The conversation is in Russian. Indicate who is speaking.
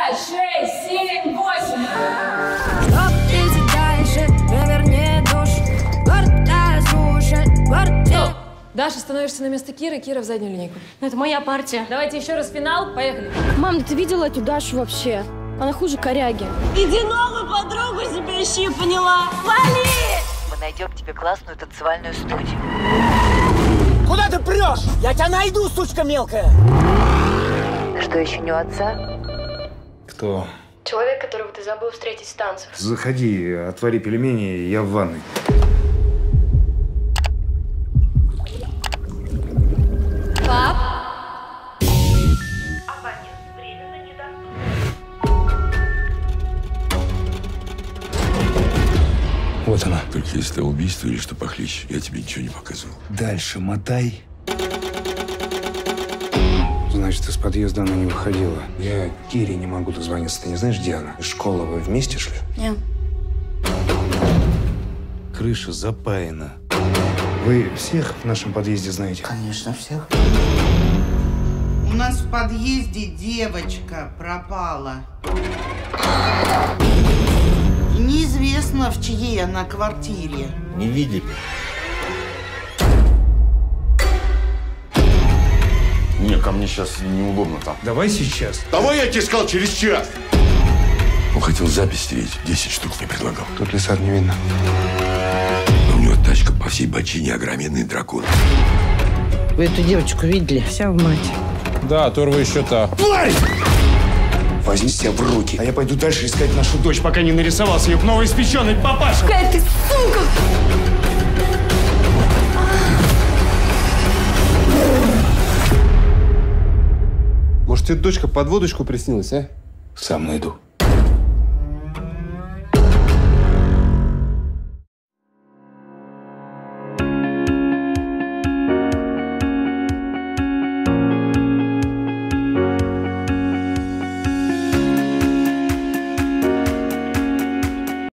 Speaker 1: 5, 6, 7, 8. Даша, становишься на место Киры, Кира в заднюю линейку.
Speaker 2: Ну, это моя партия.
Speaker 1: Давайте еще раз финал, поехали.
Speaker 3: Мам, ты видела эту Дашу вообще? Она хуже коряги.
Speaker 2: Иди новую подругу себе ищи, поняла? Вали!
Speaker 4: Мы найдем тебе классную танцевальную студию.
Speaker 5: Куда ты прешь? Я тебя найду, сучка мелкая!
Speaker 4: Что, еще не у отца?
Speaker 6: Кто?
Speaker 3: Человек, которого ты забыл встретить с танцев.
Speaker 6: Заходи, отвори пельмени, я в ванной.
Speaker 3: Пап?
Speaker 6: Вот она.
Speaker 7: Только если это убийство или что похлеще, я тебе ничего не показывал.
Speaker 6: Дальше мотай. Значит, из подъезда она не выходила. Я Кире не могу дозвониться. Ты не знаешь, где она? Из школы вы вместе шли?
Speaker 2: Нет.
Speaker 6: Крыша запаяна. Вы всех в нашем подъезде знаете?
Speaker 5: Конечно, всех.
Speaker 8: У нас в подъезде девочка пропала. И неизвестно, в чьей она квартире.
Speaker 7: Не видели?
Speaker 9: Не, ко мне сейчас неудобно там.
Speaker 6: Давай сейчас.
Speaker 9: Давай, я тебе сказал, через час.
Speaker 7: Он хотел запись стереть, 10 штук мне предлагал.
Speaker 6: Тут лиса не видно.
Speaker 7: Но у него тачка по всей бочине, огроменный дракон.
Speaker 5: Вы эту девочку видели? Вся в мать.
Speaker 9: Да, торва еще та.
Speaker 6: Тварь! Возьми себя в руки, а я пойду дальше искать нашу дочь, пока не нарисовался ее новоиспеченный папаша.
Speaker 2: Какая ты сука!
Speaker 9: Может, тебе дочка под водочку приснилась, а?
Speaker 6: Сам найду.